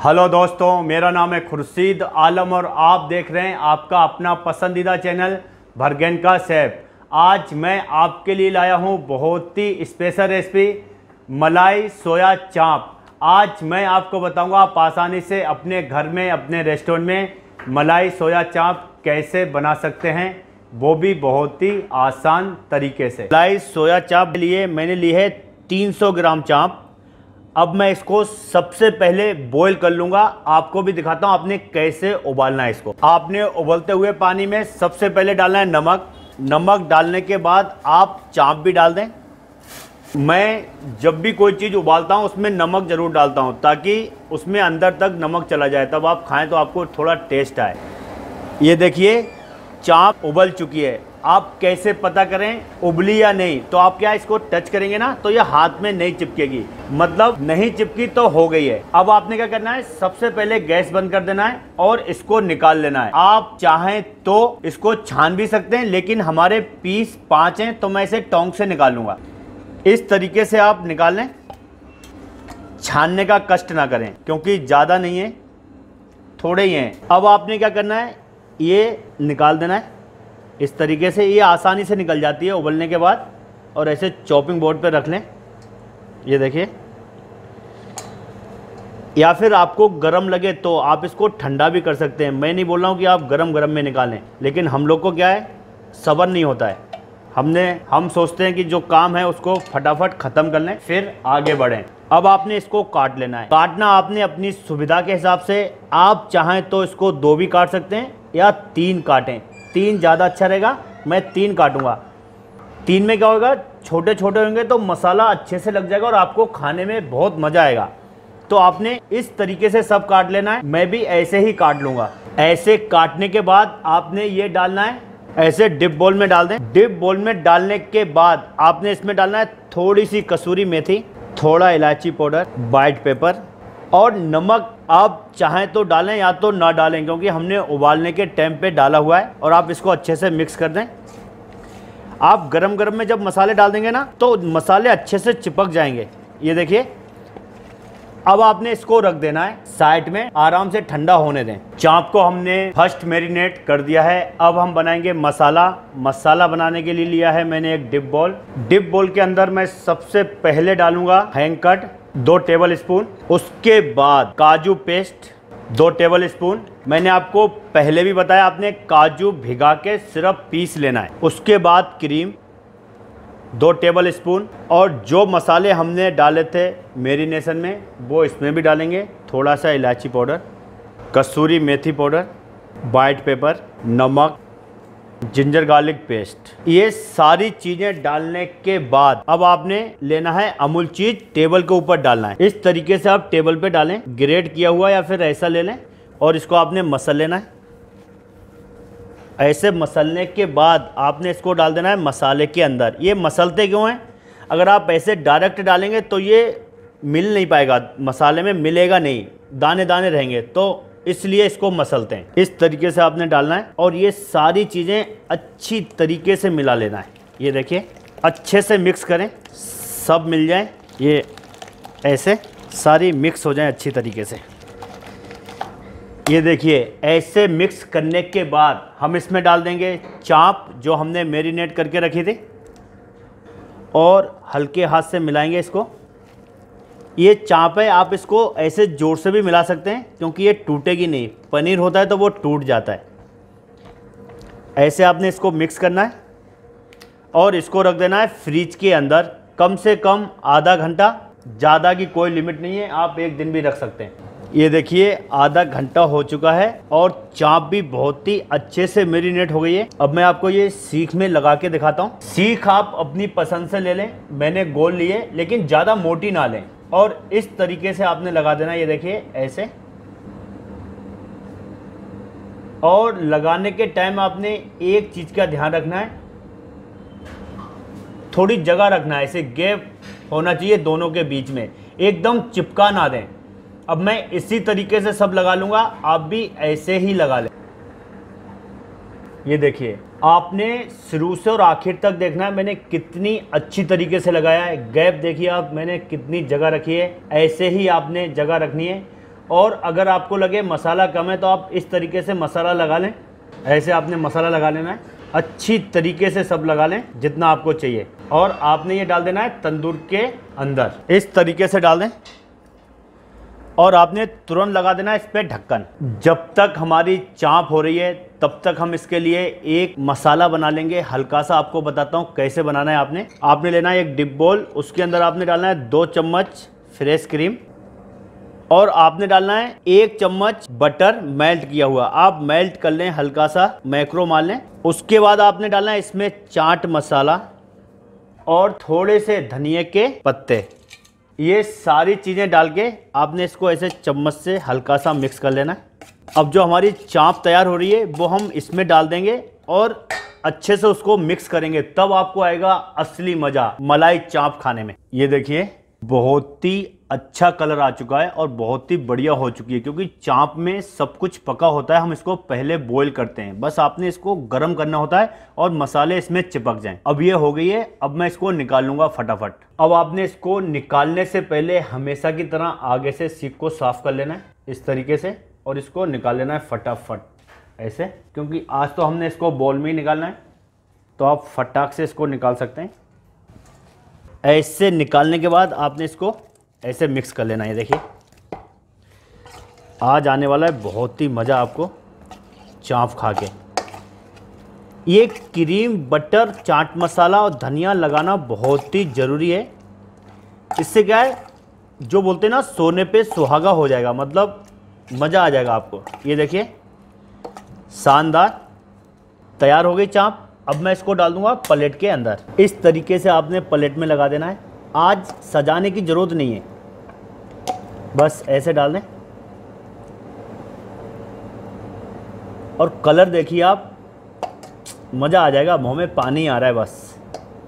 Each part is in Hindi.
हेलो दोस्तों, मेरा नाम है खुर्शीद आलम और आप देख रहे हैं आपका अपना पसंदीदा चैनल भरगेन का शेफ। आज मैं आपके लिए लाया हूं बहुत ही स्पेशल रेसिपी मलाई सोया चाप। आज मैं आपको बताऊंगा आप आसानी से अपने घर में अपने रेस्टोरेंट में मलाई सोया चाप कैसे बना सकते हैं, वो भी बहुत ही आसान तरीके से। मलाई सोया चाप के लिए मैंने ली है 300 ग्राम चाप। अब मैं इसको सबसे पहले बॉईल कर लूँगा। आपको भी दिखाता हूँ आपने कैसे उबालना है इसको। आपने उबलते हुए पानी में सबसे पहले डालना है नमक। नमक डालने के बाद आप चाप भी डाल दें। मैं जब भी कोई चीज़ उबालता हूँ उसमें नमक ज़रूर डालता हूँ ताकि उसमें अंदर तक नमक चला जाए, तब आप खाएं तो आपको थोड़ा टेस्ट आए। ये देखिए चाप उबल चुकी है। आप कैसे पता करें उबली या नहीं, तो आप क्या इसको टच करेंगे ना तो ये हाथ में नहीं चिपकेगी, मतलब नहीं चिपकी तो हो गई है। अब आपने क्या करना है, सबसे पहले गैस बंद कर देना है और इसको निकाल लेना है। आप चाहें तो इसको छान भी सकते हैं, लेकिन हमारे पीस 5 हैं तो मैं इसे टोंक से निकाल लूँगा। इस तरीके से आप निकाल लें। छानने का कष्ट ना करें क्योंकि ज़्यादा नहीं है, थोड़े ही हैं। अब आपने क्या करना है, ये निकाल देना है इस तरीके से। ये आसानी से निकल जाती है उबलने के बाद। और ऐसे चॉपिंग बोर्ड पे रख लें, ये देखिए। या फिर आपको गरम लगे तो आप इसको ठंडा भी कर सकते हैं। मैं नहीं बोल रहा हूँ कि आप गरम गरम में निकालें, लेकिन हम लोग को क्या है, सब्र नहीं होता है। हम सोचते हैं कि जो काम है उसको फटाफट ख़त्म कर लें फिर आगे बढ़ें। अब आपने इसको काट लेना है। काटना आपने अपनी सुविधा के हिसाब से। आप चाहें तो इसको 2 भी काट सकते हैं या 3 काटें। 3 ज़्यादा अच्छा रहेगा, मैं 3 काटूंगा। 3 में क्या होगा, छोटे छोटे होंगे तो मसाला अच्छे से लग जाएगा और आपको खाने में बहुत मज़ा आएगा। तो आपने इस तरीके से सब काट लेना है। मैं भी ऐसे ही काट लूँगा। ऐसे काटने के बाद आपने ये डालना है, ऐसे डिप बोल में डाल दें। डिप बोल में डालने के बाद आपने इसमें डालना है थोड़ी सी कसूरी मेथी, थोड़ा इलायची पाउडर, व्हाइट पेपर और नमक। आप चाहें तो डालें या तो ना डालें, क्योंकि हमने उबालने के टाइम पे डाला हुआ है। और आप इसको अच्छे से मिक्स कर दें। आप गरम गरम में जब मसाले डाल देंगे ना तो मसाले अच्छे से चिपक जाएंगे। ये देखिए। अब आपने इसको रख देना है साइड में, आराम से ठंडा होने दें। चाप को हमने फर्स्ट मैरिनेट कर दिया है। अब हम बनाएंगे मसाला। मसाला बनाने के लिए लिया है मैंने एक डिप बॉल। डिप बॉल के अंदर मैं सबसे पहले डालूंगा हैंग कट 2 टेबल स्पून। उसके बाद काजू पेस्ट 2 टेबल स्पून। मैंने आपको पहले भी बताया, आपने काजू भिगा के सिर्फ पीस लेना है। उसके बाद क्रीम 2 टेबल स्पून। और जो मसाले हमने डाले थे मैरिनेशन में वो इसमें भी डालेंगे। थोड़ा सा इलायची पाउडर, कसूरी मेथी पाउडर, वाइट पेपर, नमक, जिंजर गार्लिक पेस्ट। ये सारी चीज़ें डालने के बाद अब आपने लेना है अमूल चीज, टेबल के ऊपर डालना है। इस तरीके से आप टेबल पे डालें, ग्रेट किया हुआ या फिर ऐसा ले लें। और इसको आपने मसल लेना है। ऐसे मसलने के बाद आपने इसको डाल देना है मसाले के अंदर। ये मसलते क्यों हैं, अगर आप ऐसे डायरेक्ट डालेंगे तो ये मिल नहीं पाएगा, मसाले में मिलेगा नहीं, दाने दाने रहेंगे, तो इसलिए इसको मसलते हैं। इस तरीके से आपने डालना है और ये सारी चीज़ें अच्छी तरीके से मिला लेना है। ये देखिए, अच्छे से मिक्स करें, सब मिल जाए। ये ऐसे सारी मिक्स हो जाए अच्छी तरीके से। ये देखिए, ऐसे मिक्स करने के बाद हम इसमें डाल देंगे चाप जो हमने मैरिनेट करके रखी थी और हल्के हाथ से मिलाएंगे इसको। ये चाप है, आप इसको ऐसे जोर से भी मिला सकते हैं क्योंकि ये टूटेगी नहीं। पनीर होता है तो वो टूट जाता है। ऐसे आपने इसको मिक्स करना है और इसको रख देना है फ्रिज के अंदर कम से कम आधा घंटा। ज़्यादा की कोई लिमिट नहीं है, आप 1 दिन भी रख सकते हैं। ये देखिए, आधा घंटा हो चुका है और चाप भी बहुत ही अच्छे से मैरिनेट हो गई है। अब मैं आपको ये सीख में लगा के दिखाता हूँ। सीख आप अपनी पसंद से ले लें, मैंने गोल ली है, लेकिन ज़्यादा मोटी ना लें। और इस तरीके से आपने लगा देना। ये देखिए ऐसे। और लगाने के टाइम आपने एक चीज़ का ध्यान रखना है, थोड़ी जगह रखना है, ऐसे गैप होना चाहिए दोनों के बीच में, एकदम चिपका ना दें। अब मैं इसी तरीके से सब लगा लूँगा, आप भी ऐसे ही लगा लें। ये देखिए, आपने शुरू से और आखिर तक देखना है मैंने कितनी अच्छी तरीके से लगाया है। गैप देखिए आप, मैंने कितनी जगह रखी है। ऐसे ही आपने जगह रखनी है और अगर आपको लगे मसाला कम है तो आप इस तरीके से मसाला लगा लें। ऐसे आपने मसाला लगा लेना है, अच्छी तरीके से सब लगा लें जितना आपको चाहिए। और आपने ये डाल देना है तंदूर के अंदर, इस तरीके से डाल दें और आपने तुरंत लगा देना है इस पर ढक्कन। जब तक हमारी चाँप हो रही है तब तक हम इसके लिए एक मसाला बना लेंगे। हल्का सा आपको बताता हूँ कैसे बनाना है। आपने लेना है एक डिप बोल, उसके अंदर आपने डालना है 2 चम्मच फ्रेश क्रीम और आपने डालना है 1 चम्मच बटर मेल्ट किया हुआ। आप मेल्ट कर लें, हल्का सा मैक्रो मार लें। उसके बाद आपने डालना है इसमें चाट मसाला और थोड़े से धनिए के पत्ते। ये सारी चीज़ें डाल के आपने इसको ऐसे चम्मच से हल्का सा मिक्स कर लेना है। अब जो हमारी चाँप तैयार हो रही है वो हम इसमें डाल देंगे और अच्छे से उसको मिक्स करेंगे, तब आपको आएगा असली मज़ा मलाई चाँप खाने में। ये देखिए बहुत ही अच्छा कलर आ चुका है और बहुत ही बढ़िया हो चुकी है, क्योंकि चाँप में सब कुछ पका होता है। हम इसको पहले बॉईल करते हैं, बस आपने इसको गर्म करना होता है और मसाले इसमें चिपक जाएं। अब ये हो गई है, अब मैं इसको निकाल लूँगा फटाफट। अब आपने इसको निकालने से पहले हमेशा की तरह आगे से सीख को साफ़ कर लेना है इस तरीके से और इसको निकाल लेना है फटाफट ऐसे, क्योंकि आज तो हमने इसको बॉल में ही निकालना है, तो आप फटाक से इसको निकाल सकते हैं। ऐसे निकालने के बाद आपने इसको ऐसे मिक्स कर लेना है। देखिए आज आने वाला है बहुत ही मज़ा आपको चाँप खा के। ये क्रीम, बटर, चाट मसाला और धनिया लगाना बहुत ही ज़रूरी है। इससे क्या है, जो बोलते हैं ना सोने पे सुहागा हो जाएगा, मतलब मज़ा आ जाएगा आपको। ये देखिए शानदार तैयार हो गई चाँप। अब मैं इसको डाल दूंगा प्लेट के अंदर। इस तरीके से आपने प्लेट में लगा देना है। आज सजाने की ज़रूरत नहीं है, बस ऐसे डाल दें और कलर देखिए आप, मज़ा आ जाएगा, मुंह में पानी आ रहा है बस।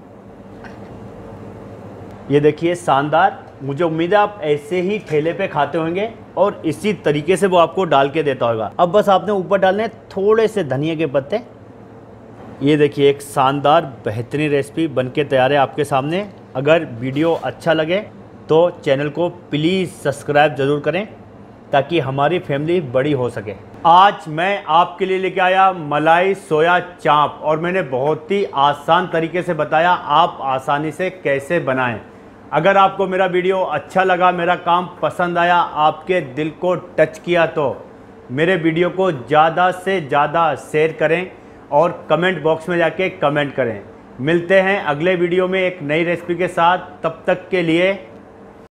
ये देखिए शानदार। मुझे उम्मीद है आप ऐसे ही ठेले पे खाते होंगे और इसी तरीके से वो आपको डाल के देता होगा। अब बस आपने ऊपर डालने थोड़े से धनिया के पत्ते। ये देखिए एक शानदार बेहतरीन रेसिपी बनके तैयार है आपके सामने। अगर वीडियो अच्छा लगे तो चैनल को प्लीज़ सब्सक्राइब ज़रूर करें ताकि हमारी फैमिली बड़ी हो सके। आज मैं आपके लिए लेके आया मलाई सोया चाँप और मैंने बहुत ही आसान तरीके से बताया आप आसानी से कैसे बनाएं। अगर आपको मेरा वीडियो अच्छा लगा, मेरा काम पसंद आया, आपके दिल को टच किया तो मेरे वीडियो को ज़्यादा से ज़्यादा शेयर करें और कमेंट बॉक्स में जाके कमेंट करें। मिलते हैं अगले वीडियो में एक नई रेसिपी के साथ। तब तक के लिए